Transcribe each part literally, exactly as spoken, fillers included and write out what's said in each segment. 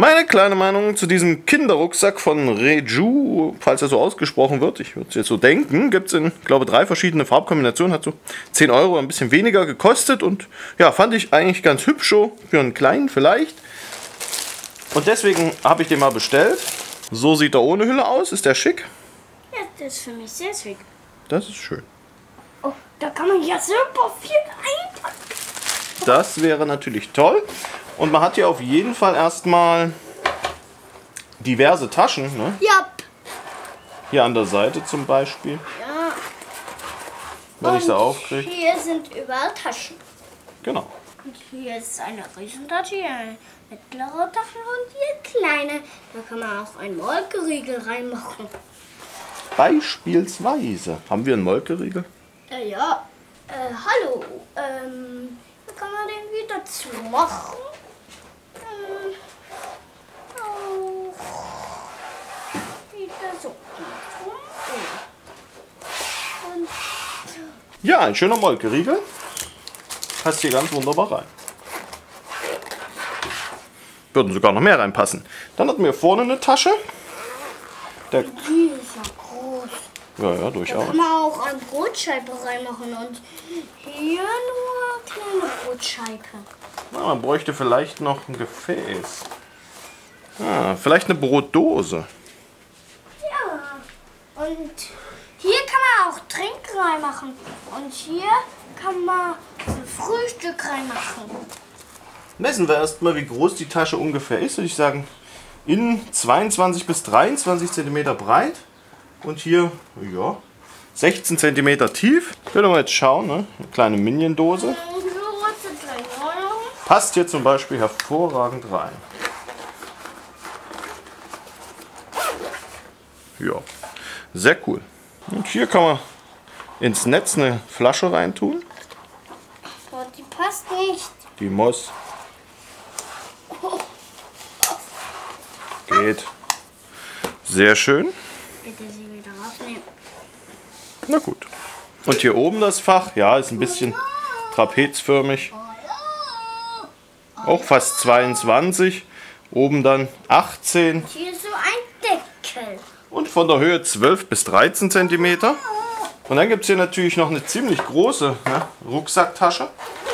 Meine kleine Meinung zu diesem Kinderrucksack von Reju, falls er so ausgesprochen wird, ich würde es jetzt so denken, gibt es in, glaube drei verschiedene Farbkombinationen, hat so zehn Euro, ein bisschen weniger gekostet und ja, fand ich eigentlich ganz hübsch so, für einen kleinen vielleicht. Und deswegen habe ich den mal bestellt. So sieht er ohne Hülle aus, ist der schick? Ja, das ist für mich sehr schick. Das ist schön. Oh, da kann man ja super viel einpacken. Das wäre natürlich toll. Und man hat hier auf jeden Fall erstmal diverse Taschen. Ne? Ja. Hier an der Seite zum Beispiel. Ja. Wenn und ich sie aufkriege. Hier sind überall Taschen. Genau. Und hier ist eine Riesentasche, hier eine mittlere Tasche und hier kleine. Da kann man auch einen Molkeriegel reinmachen. Beispielsweise. Haben wir einen Molkeriegel? Äh, ja. Äh, hallo. Ähm, da kann man den wieder zumachen. Ähm, auch wieder so. Und Ja, ein schöner Molkeriegel. Passt hier ganz wunderbar rein. Würden sogar noch mehr reinpassen. Dann hatten wir vorne eine Tasche. Der die ist ja groß. ja, ja, Da durchaus. kann man auch eine Brotscheibe reinmachen und hier nur kleine Brotscheibe. Na, man bräuchte vielleicht noch ein Gefäß. Ah, vielleicht eine Brotdose. Ja. Und hier kann man auch Trink reinmachen. Und hier kann man ein Frühstück reinmachen. Messen wir erstmal, wie groß die Tasche ungefähr ist. Würde ich sagen, innen zweiundzwanzig bis dreiundzwanzig Zentimeter breit. Und hier, ja, sechzehn Zentimeter tief. Können wir jetzt schauen, ne? Eine kleine Minion-Dose. Passt hier zum Beispiel hervorragend rein. Ja, sehr cool. Und hier kann man ins Netz eine Flasche reintun. Oh, die passt nicht. Die muss. Geht. Sehr schön. Bitte sie wieder rausnehmen. Na gut. Und hier oben das Fach, ja, ist ein bisschen trapezförmig. Auch fast zweiundzwanzig. Oben dann achtzehn. Hier ist so ein Deckel. Und von der Höhe zwölf bis dreizehn Zentimeter. Und dann gibt es hier natürlich noch eine ziemlich große, ne, Rucksacktasche.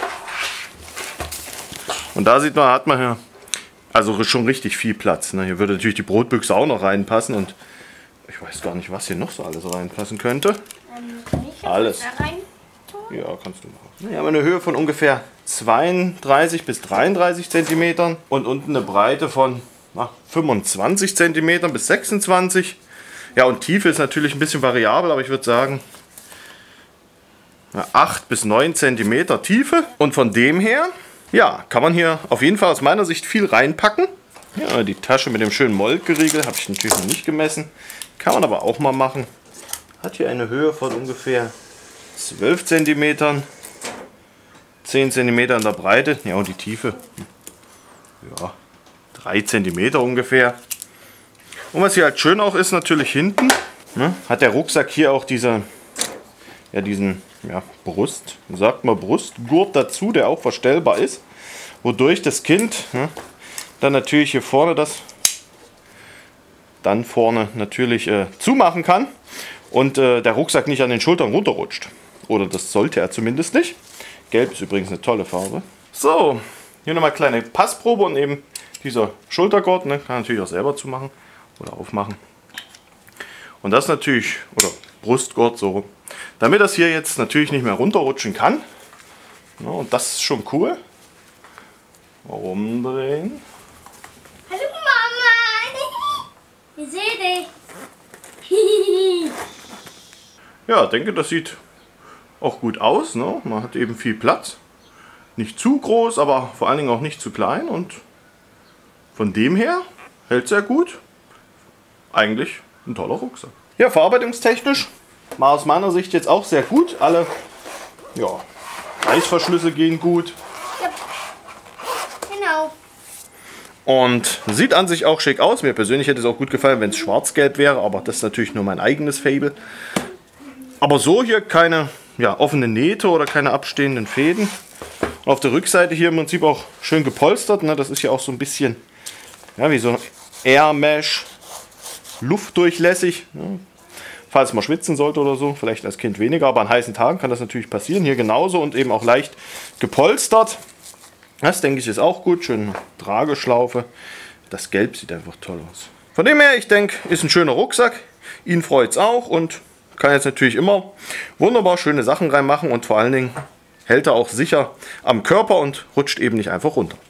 Und da sieht man, hat man hier also schon richtig viel Platz. Ne? Hier würde natürlich die Brotbüchse auch noch reinpassen. Und ich weiß gar nicht, was hier noch so alles reinpassen könnte. Ähm, kann ich hier Alles. Wasser rein tun? Ja, kannst du machen. Wir haben eine Höhe von ungefähr zweiunddreißig bis dreiunddreißig Zentimetern und unten eine Breite von na, fünfundzwanzig Zentimetern bis sechsundzwanzig. Ja, und Tiefe ist natürlich ein bisschen variabel, aber ich würde sagen na, acht bis neun Zentimeter Tiefe. Und von dem her, ja, kann man hier auf jeden Fall aus meiner Sicht viel reinpacken. Ja, die Tasche mit dem schönen Molkeriegel habe ich natürlich noch nicht gemessen. Kann man aber auch mal machen. Hat hier eine Höhe von ungefähr zwölf Zentimetern. zehn Zentimeter in der Breite. Ja, und die Tiefe. Ja, drei Zentimeter ungefähr. Und was hier halt schön auch ist, natürlich hinten, ne, hat der Rucksack hier auch diese, ja, diesen ja, Brust, sagt man Brustgurt dazu, der auch verstellbar ist. Wodurch das Kind ne, dann natürlich hier vorne das dann vorne natürlich äh, zumachen kann. Und äh, der Rucksack nicht an den Schultern runterrutscht. Oder das sollte er zumindest nicht. Gelb ist übrigens eine tolle Farbe. So, hier nochmal kleine Passprobe und eben dieser Schultergurt. Ne, kann natürlich auch selber zumachen oder aufmachen. Und das natürlich, oder Brustgurt so, damit das hier jetzt natürlich nicht mehr runterrutschen kann. Ja, und das ist schon cool. Rumdrehen. Hallo Mama! Ich sehe dich. Ja, ich denke, das sieht auch gut aus. Ne? Man hat eben viel Platz. Nicht zu groß, aber vor allen Dingen auch nicht zu klein. Und von dem her hält sehr gut. Eigentlich ein toller Rucksack. Ja, verarbeitungstechnisch war aus meiner Sicht jetzt auch sehr gut. Alle ja, Reißverschlüsse gehen gut. Ja. Genau. Und sieht an sich auch schick aus. Mir persönlich hätte es auch gut gefallen, wenn es schwarz-gelb wäre. Aber das ist natürlich nur mein eigenes Faible. Aber so hier keine ja, offene Nähte oder keine abstehenden Fäden. Und auf der Rückseite hier im Prinzip auch schön gepolstert. Ne? Das ist ja auch so ein bisschen Ja, wie so ein Air Mesh, luftdurchlässig. Ja. Falls man schwitzen sollte oder so, vielleicht als Kind weniger, aber an heißen Tagen kann das natürlich passieren. Hier genauso und eben auch leicht gepolstert. Das denke ich ist auch gut. Schöne Trageschlaufe. Das Gelb sieht einfach toll aus. Von dem her, ich denke, ist ein schöner Rucksack. Ihn freut es auch und kann jetzt natürlich immer wunderbar schöne Sachen reinmachen und vor allen Dingen hält er auch sicher am Körper und rutscht eben nicht einfach runter.